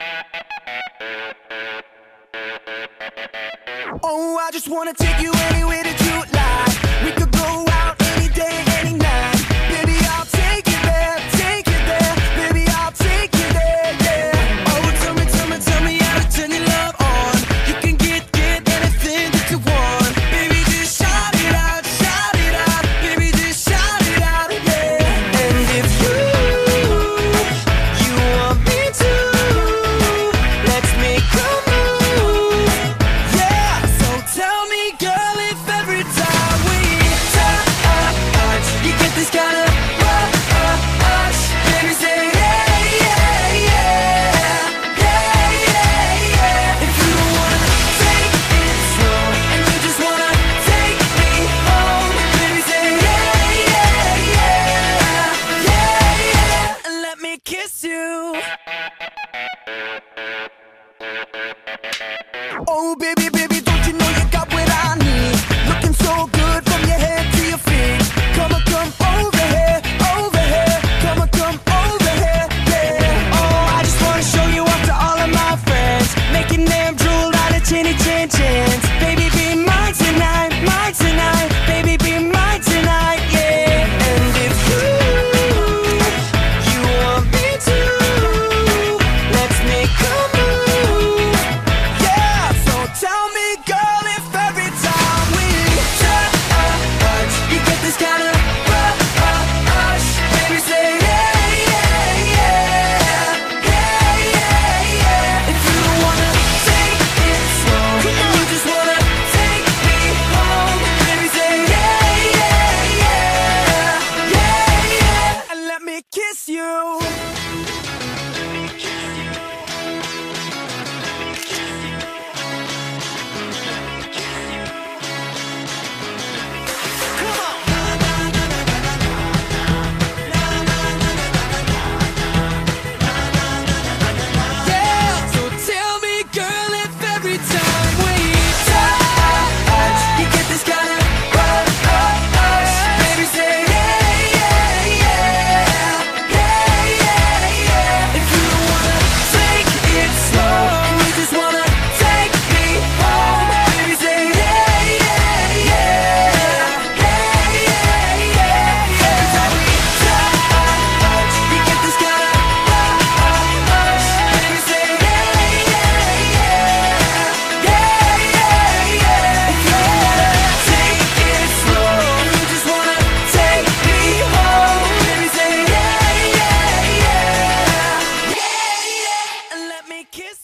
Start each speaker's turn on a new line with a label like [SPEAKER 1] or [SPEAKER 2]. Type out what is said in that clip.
[SPEAKER 1] Oh, I just wanna take you anywhere that you like. We could go out any day, any night. Baby, I'll take you there, take you there. Baby, I'll take you there, yeah. Oh, tell me how to turn your love on. You can get anything that you want. Baby, just shout it out, shout it out. Baby, just shout it out, yeah. And if you want me to, let's make a move, yeah. So tell me, girl, if every time we touch, you get this kind of rush. Baby, say yeah, yeah, yeah, yeah, yeah, yeah. If you wanna take it slow and you just wanna take me home, baby, say yeah, yeah, yeah, yeah, yeah. And let me kiss you. Oh, baby, don't you know you got what I need? Looking so good from your head to your feet. Come on, come over here, over here. Come on, come over here, yeah. Oh, I just wanna show you off to all of my friends, making them drool out of chinny chin chins. Baby, be mine tonight, mine tonight. Baby, be mine tonight, yeah. And if you want me to, let's make a move, yeah. So tell me, girl, if every time we touch, you get this kind of rush. Baby, say yeah, yeah, yeah, yeah, yeah, yeah. If you wanna take it slow and you just wanna take me home, baby, say yeah, yeah, yeah, yeah, yeah. And let me kiss you. Yeah, so tell me, girl, if every time we touch, you get this kind of rush. Baby, say yeah, yeah, yeah, yeah, yeah, yeah. If you wanna take it slow and you just wanna take me home, baby, say yeah, yeah, yeah, yeah, yeah, yeah. Every time we touch, you get this kind of rush. Baby, say yeah, yeah, yeah, yeah, yeah, yeah. If you wanna take it slow and you just wanna take me home, baby, say yeah, yeah, yeah, yeah, yeah. And let me kiss